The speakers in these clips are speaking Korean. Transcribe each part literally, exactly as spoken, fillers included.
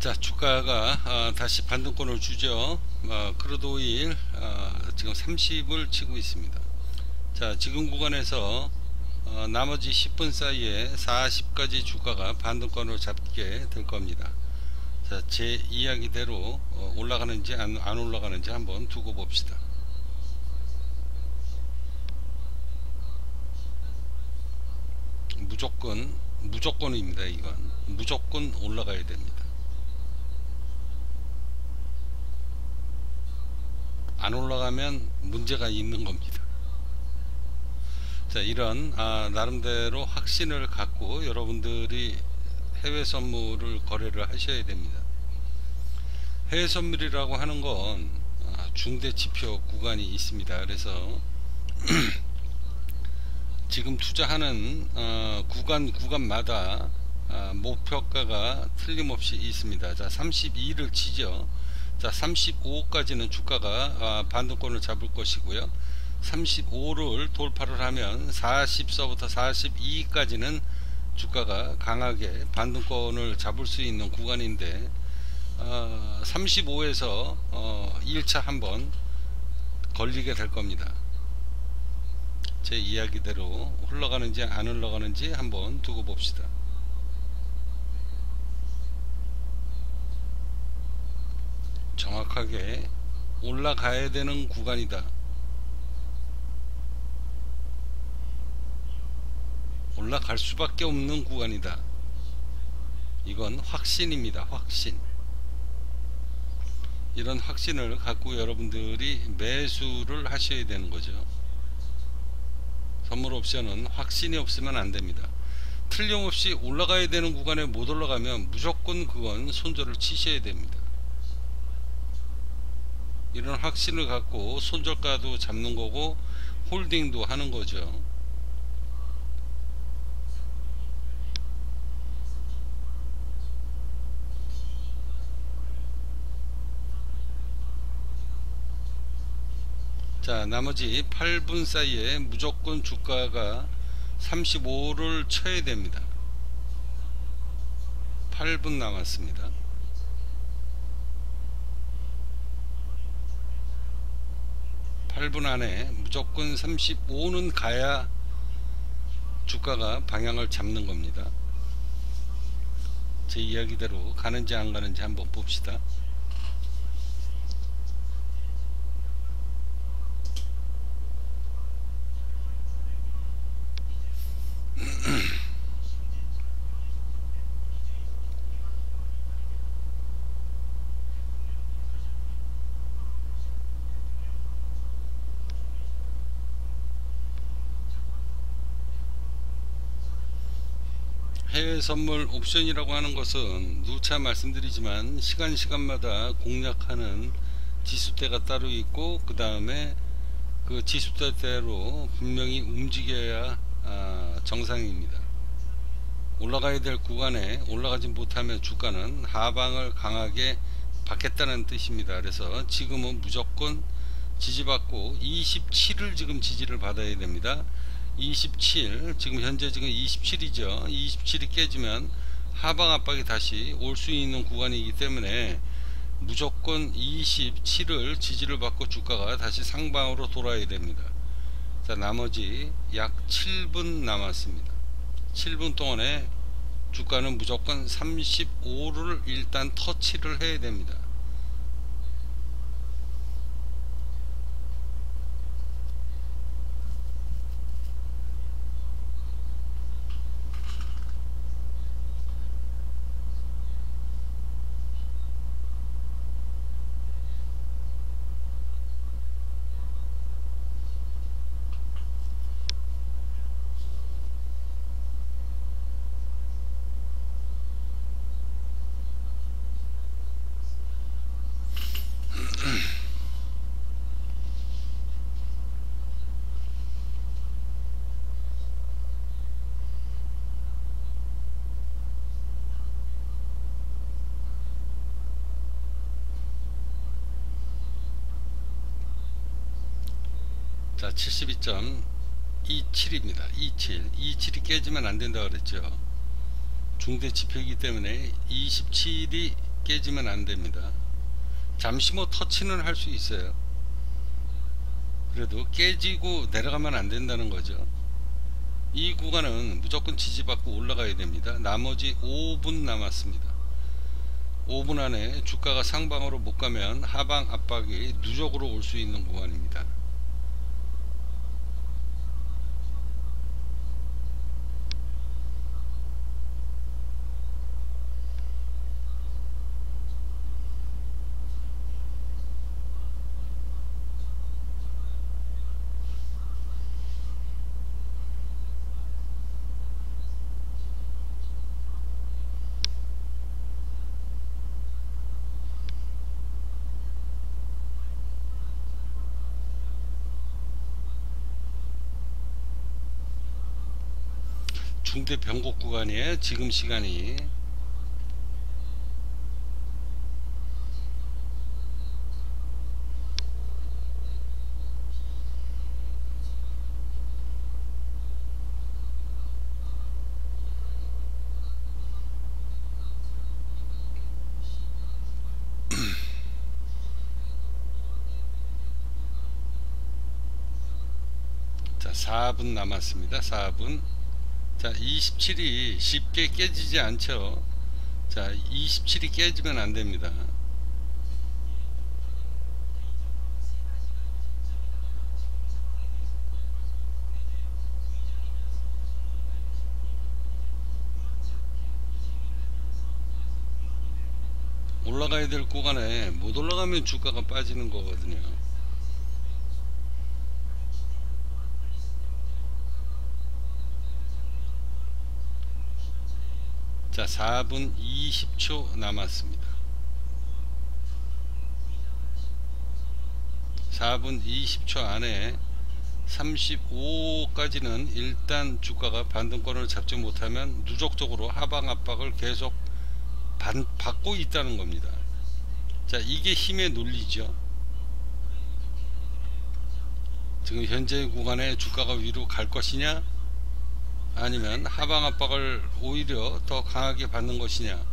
자, 주가가 아, 다시 반등권을 주죠. 아, 크루드 오일 아, 지금 삼십을 치고 있습니다. 자, 지금 구간에서 어, 나머지 십 분 사이에 사십까지 주가가 반등권을 잡게 될 겁니다. 자, 제 이야기대로 어, 올라가는지 안, 안 올라가는지 한번 두고 봅시다. 무조건 무조건입니다. 이건 무조건 올라가야 됩니다. 안 올라가면 문제가 있는 겁니다. 자, 이런 아, 나름대로 확신을 갖고 여러분들이 해외 선물을 거래를 하셔야 됩니다. 해외 선물이라고 하는 건 아, 중대 지표 구간이 있습니다. 그래서 지금 투자하는 어, 구간 구간마다 아, 목표가가 틀림없이 있습니다. 자, 삼십이를 치죠. 자, 삼십오까지는 주가가 아, 반등권을 잡을 것이고요. 삼십오를 돌파를 하면 사십서부터 사십이까지는 주가가 강하게 반등권을 잡을 수 있는 구간인데 어, 삼십오에서 어, 일 차 한번 걸리게 될 겁니다. 제 이야기대로 흘러가는지 안 흘러가는지 한번 두고 봅시다. 정확하게 올라가야 되는 구간이다. 올라갈 수밖에 없는 구간이다. 이건 확신입니다. 확신. 이런 확신을 갖고 여러분들이 매수를 하셔야 되는 거죠. 선물 옵션은 확신이 없으면 안 됩니다. 틀림없이 올라가야 되는 구간에 못 올라가면 무조건 그건 손절을 치셔야 됩니다. 이런 확신을 갖고 손절가도 잡는 거고 홀딩도 하는 거죠. 자, 나머지 팔 분 사이에 무조건 주가가 삼십오를 쳐야 됩니다. 팔 분 남았습니다. 팔 분 안에 무조건 삼십오는 가야 주가가 방향을 잡는 겁니다. 제 이야기대로 가는지 안 가는지 한번 봅시다. 해외 선물 옵션이라고 하는 것은 누차 말씀드리지만 시간 시간마다 공략하는 지수대가 따로 있고 그 다음에 그 지수대대로 분명히 움직여야 아, 정상입니다. 올라가야 될 구간에 올라가지 못하면 주가는 하방을 강하게 받겠다는 뜻입니다. 그래서 지금은 무조건 지지받고 이십칠을 지금 지지를 받아야 됩니다. 이십칠, 지금 현재 지금 이십칠이죠. 이십칠이 깨지면 하방 압박이 다시 올 수 있는 구간이기 때문에 무조건 이십칠을 지지를 받고 주가가 다시 상방으로 돌아야 됩니다. 자, 나머지 약 칠 분 남았습니다. 칠 분 동안에 주가는 무조건 삼십오를 일단 터치를 해야 됩니다. 자, 칠십이 점 이칠입니다. 이십칠. 이십칠이 깨지면 안 된다 그랬죠. 중대 지표이기 때문에 이십칠이 깨지면 안 됩니다. 잠시 뭐 터치는 할 수 있어요. 그래도 깨지고 내려가면 안 된다는 거죠. 이 구간은 무조건 지지받고 올라가야 됩니다. 나머지 오 분 남았습니다. 오 분 안에 주가가 상방으로 못 가면 하방 압박이 누적으로 올 수 있는 구간입니다. 중대 변곡 구간이에요. 지금 시간이 자 사 분 남았습니다. 사 분. 자 이십칠이 쉽게 깨지지 않죠. 자 이십칠이 깨지면 안 됩니다. 올라가야 될 구간에 못 올라가면 주가가 빠지는 거거든요. 자 사 분 이십 초 남았습니다. 사 분 이십 초 안에 삼십오까지는 일단 주가가 반등권을 잡지 못하면 누적적으로 하방 압박을 계속 반, 받고 있다는 겁니다. 자 이게 힘의 논리죠. 지금 현재 구간에 주가가 위로 갈 것이냐 아니면 하방 압박을 오히려 더 강하게 받는 것이냐.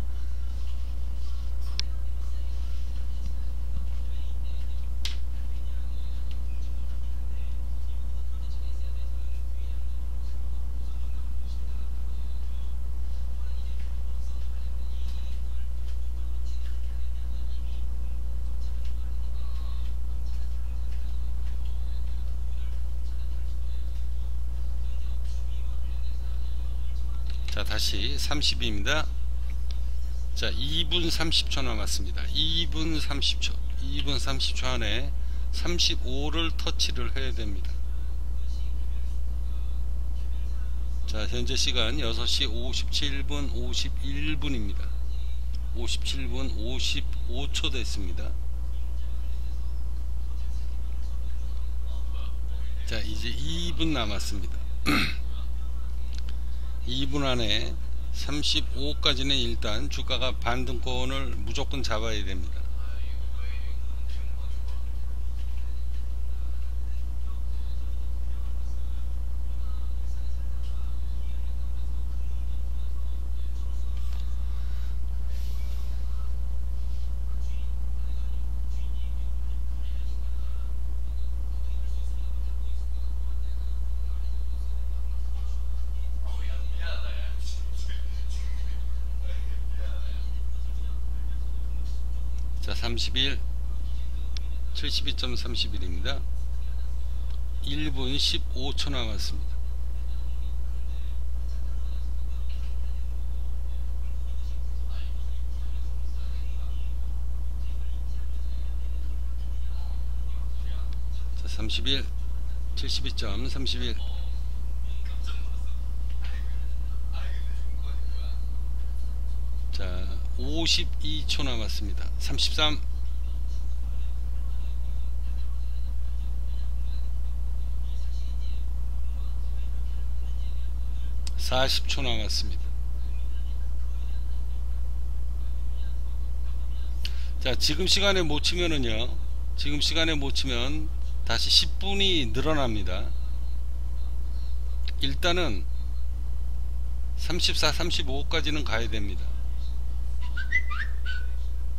자 다시 삼십입니다. 자 이 분 삼십 초 남았습니다. 이 분 삼십 초 이 분 삼십 초 안에 삼십오를 터치를 해야 됩니다. 자 현재 시간 여섯 시 오십칠 분 오십일 분입니다. 오십칠 분 오십오 초 됐습니다. 자 이제 이 분 남았습니다. 이 분 안에 삼십오까지는 일단 주가가 반등권을 무조건 잡아야 됩니다. 자 삼십일 칠십이 점 삼십일입니다. 일 분 십오 초 남았습니다. 자 삼십일 칠십이 점 삼십일 자 오십이 초 남았습니다. 삼십삼 사십 초 남았습니다. 자 지금 시간에 못 치면은요 지금 시간에 못 치면 다시 십 분이 늘어납니다. 일단은 삼십사, 삼십오까지는 가야 됩니다.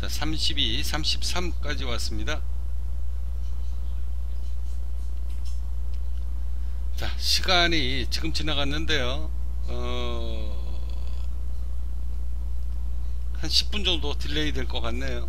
자, 삼십이, 삼십삼까지 왔습니다. 자, 시간이 지금 지나갔는데요. 어, 한 십 분 정도 딜레이 될 것 같네요.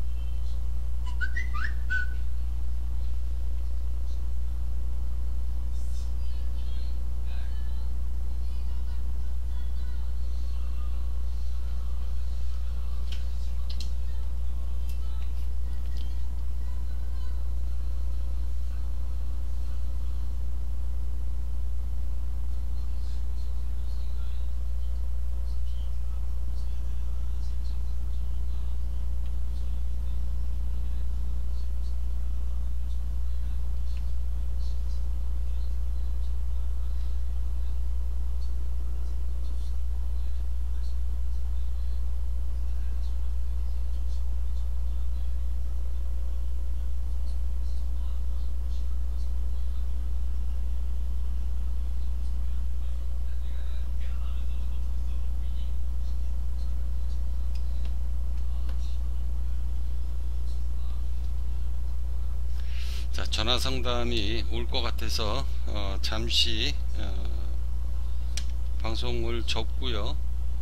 자, 전화 상담이 올 것 같아서 어, 잠시 어, 방송을 접고요.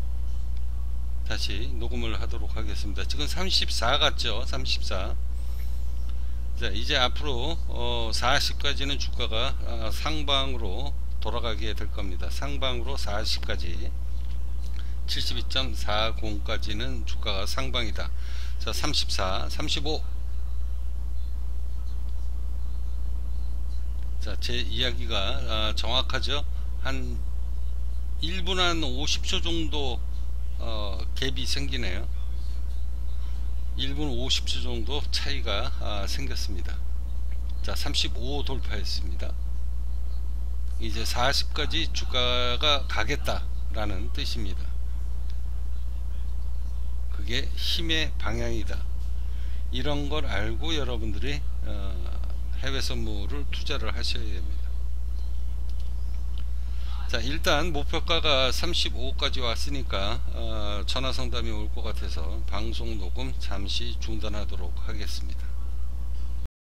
다시 녹음을 하도록 하겠습니다. 지금 삼십사 같죠? 삼십사. 자, 이제 앞으로 어, 사십까지는 주가가 어, 상방으로 돌아가게 될 겁니다. 상방으로 사십까지, 칠십이 점 사공까지는 주가가 상방이다. 자, 삼십사, 삼십오. 자, 제 이야기가 아, 정확하죠? 한 일 분 한 오십 초 정도 어, 갭이 생기네요. 일 분 오십 초 정도 차이가 아, 생겼습니다. 자, 삼십오 돌파했습니다. 이제 사십까지 주가가 가겠다라는 뜻입니다. 그게 힘의 방향이다. 이런 걸 알고 여러분들이 어, 해외 선물을 투자를 하셔야 됩니다. 자, 일단 목표가가 삼십오까지 왔으니까 어, 전화 상담이 올 것 같아서 방송 녹음 잠시 중단하도록 하겠습니다.